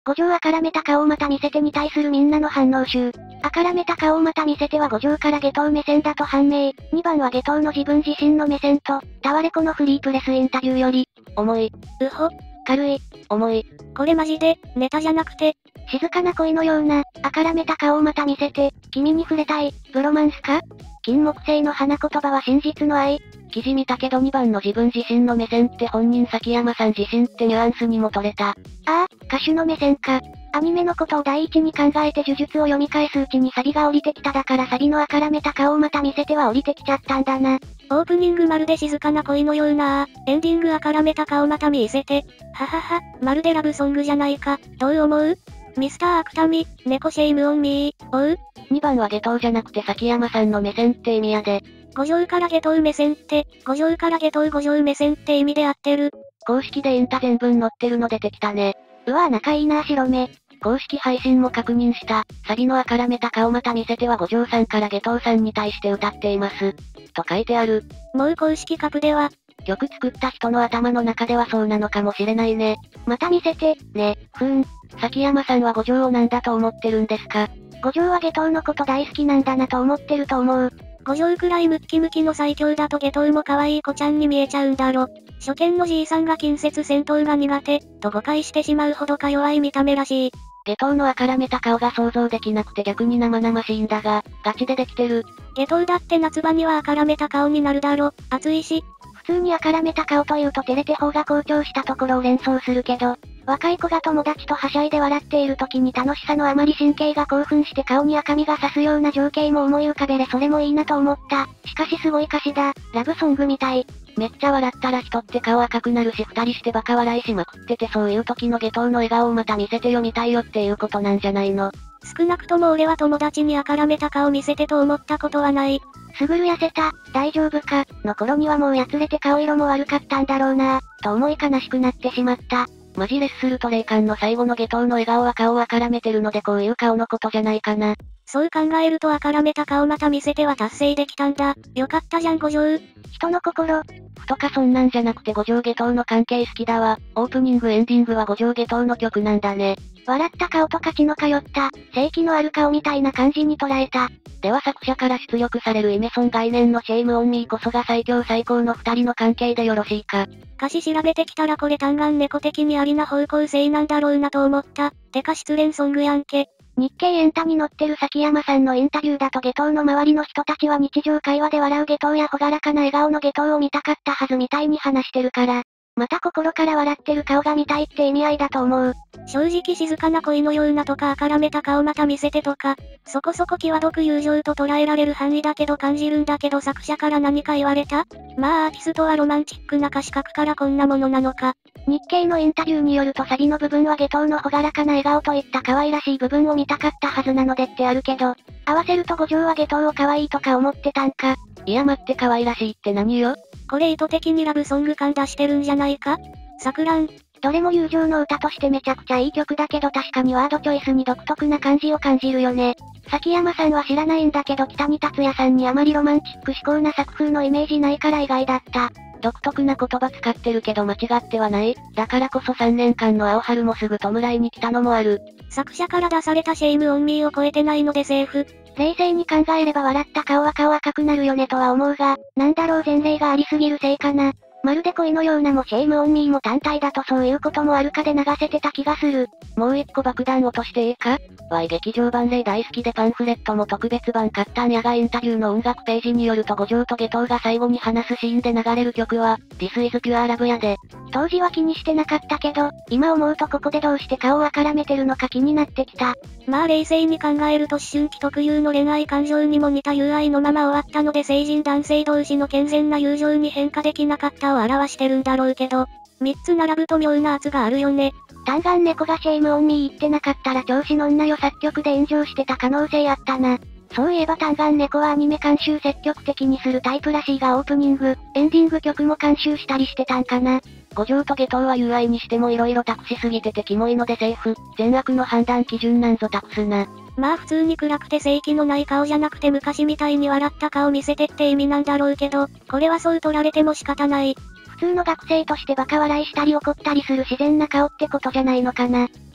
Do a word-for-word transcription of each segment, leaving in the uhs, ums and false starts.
五条あからめた顔をまた見せてに対するみんなの反応集。あからめた顔をまた見せては五条から下等目線だと判明。にばんは下等の自分自身の目線と、タワレコのフリープレスインタビューより、 重い。 うほ。軽い。 重い。 これマジで、ネタじゃなくて、 静かな恋のような、あからめた顔をまた見せて、君に触れたい、ブロマンスか？金木犀の花言葉は真実の愛。 記事見たけどにばんの自分自身の目線って本人崎山さん自身ってニュアンスにも取れた。ああ、歌手の目線か。アニメのことを第一に考えて呪術を読み返すうちにサビが降りてきただからサビのあからめた顔をまた見せては降りてきちゃったんだな。 オープニングまるで静かな恋のようなエンディングあからめた顔また見せて、ははは、まるでラブソングじゃないか、どう思う？ミスターアクタミ、猫シェイムオンミー、おう？ にばんは下等じゃなくて崎山さんの目線って意味やで。 五条から下等目線って、五条から下等五条目線って意味で合ってる。 公式でインタ全文載ってるの出てきたね。 うわぁ仲いいなぁ白目。 公式配信も確認した、サビのあからめた顔また見せては五条さんから下等さんに対して歌っています。と書いてある。 もう公式カプでは、 曲作った人の頭の中ではそうなのかもしれないね。 また見せて、ね、 ふーん。崎山さんは五条をなんだと思ってるんですか？ 五条は下等のこと大好きなんだなと思ってると思う。 五条くらいムッキムキの最強だと下等も可愛い子ちゃんに見えちゃうんだろ。初見のじいさんが近接戦闘が苦手、と誤解してしまうほどか弱い見た目らしい。 下等のあからめた顔が想像できなくて逆に生々しいんだが、ガチでできてる。 下等だって夏場にはあからめた顔になるだろ、暑いし。 普通にあからめた顔というと照れて方が好調したところを連想するけど、若い子が友達とはしゃいで笑っている時に楽しさのあまり神経が興奮して顔に赤みが差すような情景も思い浮かべれそれもいいなと思った。しかしすごい歌詞だ。ラブソングみたい。 めっちゃ笑ったら人って顔赤くなるし二人してバカ笑いしまくっててそういう時の下等の笑顔をまた見せてよみたいよっていうことなんじゃないの。 少なくとも俺は友達にあからめた顔見せてと思ったことはない。 すぐる痩せた、大丈夫か、の頃にはもうやつれて顔色も悪かったんだろうなぁ、と思い悲しくなってしまった。 マジレッスルと霊感の最後の下等の笑顔は顔をあからめてるのでこういう顔のことじゃないかな。 そう考えるとあからめた顔また見せては達成できたんだ。よかったじゃん五条。 人の心。 ふとかそんなんじゃなくて五条下等の関係好きだわ。オープニングエンディングは五条下等の曲なんだね。 笑った顔と価値の通った、正気のある顔みたいな感じに捉えた。 では作者から出力されるイメソン概念のシェイムオンミーこそが最強最高の二人の関係でよろしいか。 歌詞調べてきたらこれ単眼猫的にありな方向性なんだろうなと思った。てか失恋ソングやんけ。 日経エンタに載ってる崎山さんのインタビューだと下等の周りの人たちは日常会話で笑う下等や朗らかな笑顔の下等を見たかったはずみたいに話してるから。また心から笑ってる顔が見たいって意味合いだと思う。 正直静かな恋のようなとかあからめた顔また見せてとか、そこそこ際どく友情と捉えられる範囲だけど感じるんだけど作者から何か言われた？まあアーティストはロマンチックな歌詞書くからこんなものなのか。 日経のインタビューによるとサビの部分は下等の朗らかな笑顔といった可愛らしい部分を見たかったはずなのでってあるけど、合わせると五条は下等を可愛いとか思ってたんか。 いや待って可愛らしいって何よ？ これ意図的にラブソング感出してるんじゃないか？錯乱。 どれも友情の歌としてめちゃくちゃいい曲だけど確かにワードチョイスに独特な感じを感じるよね。崎山さんは知らないんだけど北に達也さんにあまりロマンチック思考な作風のイメージないから意外だった。 独特な言葉使ってるけど間違ってはない。だからこそさんねんかんの青春もすぐ弔いに来たのもある。 作者から出されたシェイムオンミーを超えてないのでセーフ。 冷静に考えれば笑った顔は顔赤くなるよねとは思うが、なんだろう前例がありすぎるせいかな。まるで恋のようなもシェイムオンミーも単体だとそういうこともあるかで流せてた気がする。 もう一個爆弾落としていいか？わい劇場版例大好きでパンフレットも特別版買ったんやがインタビューの音楽ページによると五条と下等が最後に話すシーンで流れる曲は、This is Pure Love やで。 当時は気にしてなかったけど、今思うとここでどうして顔をあからめてるのか気になってきた。 まあ冷静に考えると思春期特有の恋愛感情にも似た友愛のまま終わったので成人男性同士の健全な友情に変化できなかったを表してるんだろうけど、三つ並ぶと妙な圧があるよね。 単眼猫がシェイムオンミー言ってなかったら調子の女よ作曲で炎上してた可能性あったな。そういえば単眼猫はアニメ監修積極的にするタイプらしいがオープニング、エンディング曲も監修したりしてたんかな。 五条と下等は友愛にしても色々託しすぎててキモいのでセーフ。善悪の判断基準なんぞ託すな。 まあ普通に暗くて正気のない顔じゃなくて昔みたいに笑った顔見せてって意味なんだろうけど、これはそう取られても仕方ない。 普通の学生としてバカ笑いしたり怒ったりする自然な顔ってことじゃないのかな。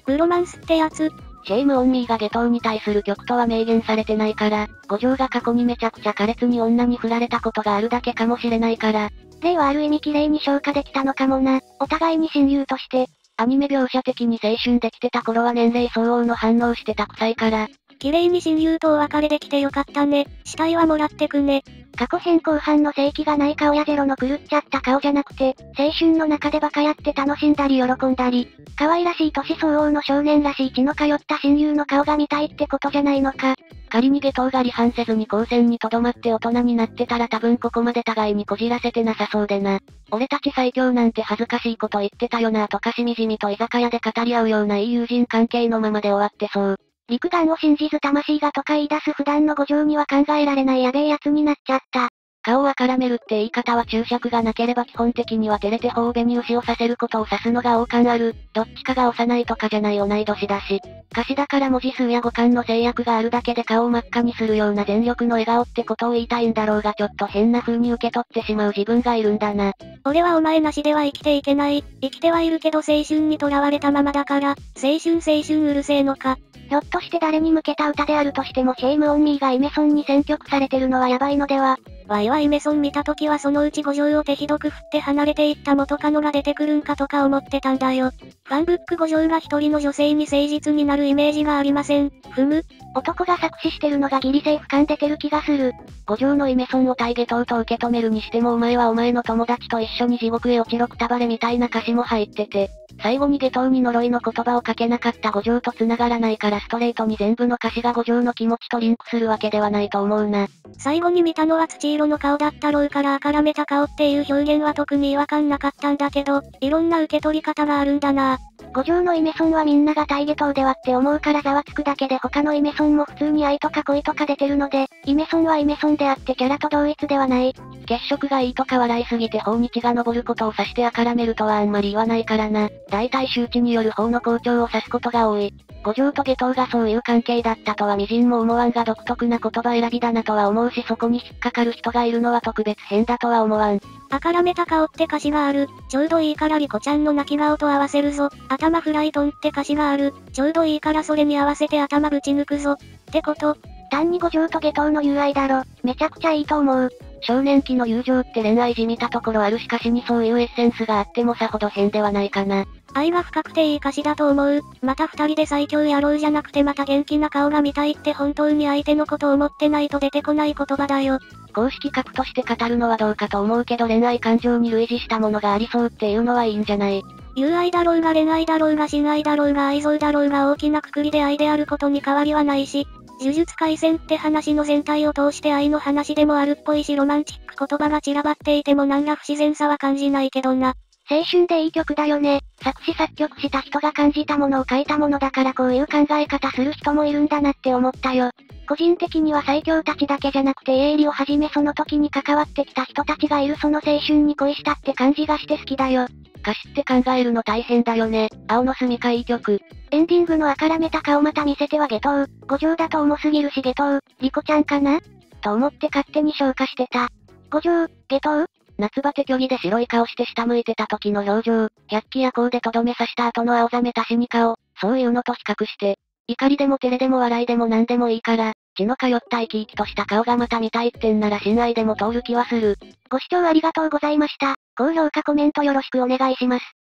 ブロマンスってやつ。 シェイムオンミーが下等に対する曲とは明言されてないから、五条が過去にめちゃくちゃ苛烈に女に振られたことがあるだけかもしれないから。 例はある意味綺麗に消化できたのかもな。お互いに親友として。 アニメ描写的に青春できてた頃は年齢相応の反応してた臭いから。 綺麗に親友とお別れできてよかったね。死体はもらってくね。 過去編後半の正気がない顔やゼロの狂っちゃった顔じゃなくて、青春の中でバカやって楽しんだり喜んだり、可愛らしい年相応の少年らしい血の通った親友の顔が見たいってことじゃないのか。 仮に下等が離反せずに高専に留まって大人になってたら多分ここまで互いにこじらせてなさそうでな。俺たち最強なんて恥ずかしいこと言ってたよなとかしみじみと居酒屋で語り合うようないい友人関係のままで終わってそう。 肉眼を信じず魂がとか言い出す普段の五条には考えられないやべえやつになっちゃった。 顔をあからめるって言い方は注釈がなければ基本的には照れて頬紅牛をさせることを指すのが王冠ある。どっちかが幼いとかじゃない同い年だし。歌詞だから文字数や語感の制約があるだけで顔を真っ赤にするような全力の笑顔ってことを言いたいんだろうがちょっと変な風に受け取ってしまう自分がいるんだな。 俺はお前なしでは生きていけない。生きてはいるけど青春に囚われたままだから、青春青春うるせえのか。 ひょっとして誰に向けた歌であるとしてもシェイムオンミーがイメソンに選曲されてるのはやばいのでは。 わいはイメソン見た時はそのうち五条を手ひどく振って離れていった元カノが出てくるんかとか思ってたんだよ。ファンブック五条が一人の女性に誠実になるイメージがありません。ふむ。 男が作詞してるのがギリセーフ感出てる気がする。 五条のイメソンを対下等と受け止めるにしてもお前はお前の友達と一緒に地獄へ落ちろくたばれみたいな歌詞も入ってて、最後に下等に呪いの言葉をかけなかった五条と繋がらないからストレートに全部の歌詞が五条の気持ちとリンクするわけではないと思うな。 最後に見たのは土色の顔だったろうからあからめた顔っていう表現は特に違和感なかったんだけど、いろんな受け取り方があるんだな。 五条のイメソンはみんなが対下等ではって思うからざわつくだけで他のイメソンも普通に愛とか恋とか出てるので、イメソンはイメソンであってキャラと同一ではない。 血色がいいとか笑いすぎて頬に血が昇ることを指してあからめるとはあんまり言わないからな。大体周知による方の好調を指すことが多い。五条と下等がそういう関係だったとは微塵も思わんが独特な言葉選びだなとは思うしそこに引っかかる人がいるのは特別変だとは思わん。 あからめた顔って歌詞がある。ちょうどいいからリコちゃんの泣き顔と合わせるぞ。頭フライトンって歌詞がある。ちょうどいいからそれに合わせて頭ぶち抜くぞ。ってこと。 単に五条と下等の友愛だろ。めちゃくちゃいいと思う。 少年期の友情って恋愛じみたところあるし歌詞にそういうエッセンスがあってもさほど変ではないかな。 愛が深くていい歌詞だと思う。また二人で最強やろうじゃなくてまた元気な顔が見たいって本当に相手のことを思ってないと出てこない言葉だよ。 公式格として語るのはどうかと思うけど恋愛感情に類似したものがありそうっていうのはいいんじゃない。 友愛だろうが恋愛だろうが親愛だろうが愛憎だろうが大きな括りで愛であることに変わりはないし、呪術廻戦って話の全体を通して愛の話でもあるっぽいしロマンチック言葉が散らばっていても何ら不自然さは感じないけどな。 青春でいい曲だよね。作詞作曲した人が感じたものを書いたものだからこういう考え方する人もいるんだなって思ったよ。個人的には最強たちだけじゃなくて家入りをはじめその時に関わってきた人たちがいるその青春に恋したって感じがして好きだよ。 歌詞って考えるの大変だよね。青の住みかいい曲。 エンディングのあからめた顔また見せては下等。五条だと重すぎるし下等。リコちゃんかなと思って勝手に消化してた。五条、下等夏バテ虚偽で白い顔して下向いてた時の表情、百鬼夜行でとどめ刺した後の青ざめた死に顔、そういうのと比較して、怒りでも照れでも笑いでも何でもいいから、血の通った生き生きとした顔がまた見たいってんなら親愛でも通る気はする。 ご視聴ありがとうございました。高評価コメントよろしくお願いします。